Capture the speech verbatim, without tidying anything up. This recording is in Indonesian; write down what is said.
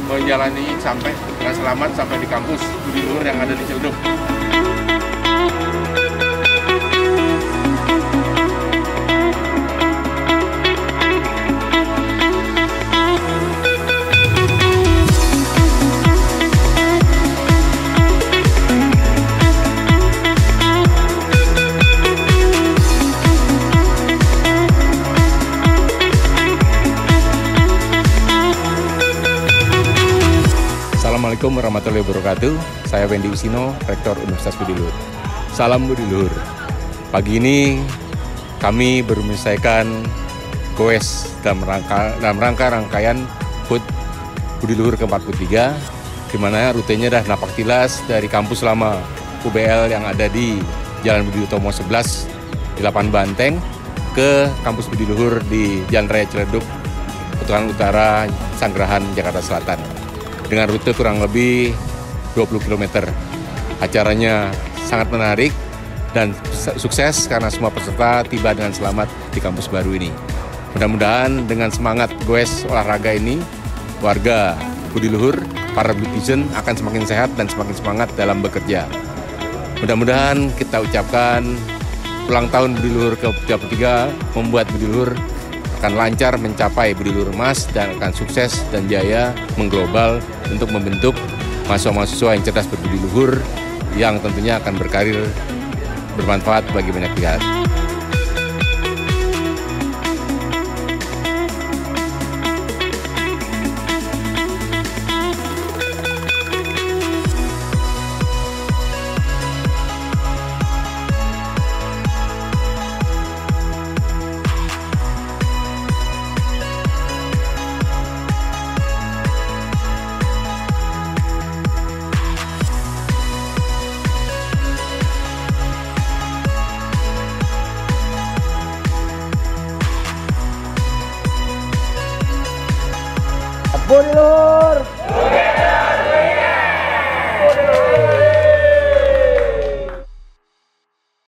menjalani sampai dengan selamat sampai di kampus Budi Luhur yang ada di Ciledug. Assalamualaikum warahmatullahi wabarakatuh. Saya Wendy Usino, Rektor Universitas Budi Luhur. Salam Budi Luhur. Pagi ini kami baru menyelesaikan goes dalam rangka dalam rangka rangkaian H U T Budi Luhur ke empat puluh tiga, di mana rutenya dah napak tilas dari kampus lama U B L yang ada di Jalan Budi Utomo sebelas di Lapangan Banteng ke kampus Budi Luhur di Jalan Raya Ciledug, Petualangan Utara, Sanggerahan, Jakarta Selatan. Dengan rute kurang lebih dua puluh kilometer. Acaranya sangat menarik dan sukses karena semua peserta tiba dengan selamat di kampus baru ini. Mudah-mudahan dengan semangat goes olahraga ini, warga Budi Luhur, para netizen akan semakin sehat dan semakin semangat dalam bekerja. Mudah-mudahan kita ucapkan ulang tahun Budi Luhur ke tiga puluh tiga, membuat Budi Luhur akan lancar mencapai Budi Luhur Emas dan akan sukses dan jaya mengglobal untuk membentuk mahasiswa-mahasiswa yang cerdas berbudi luhur yang tentunya akan berkarir bermanfaat bagi banyak pihak. Budi Luhur.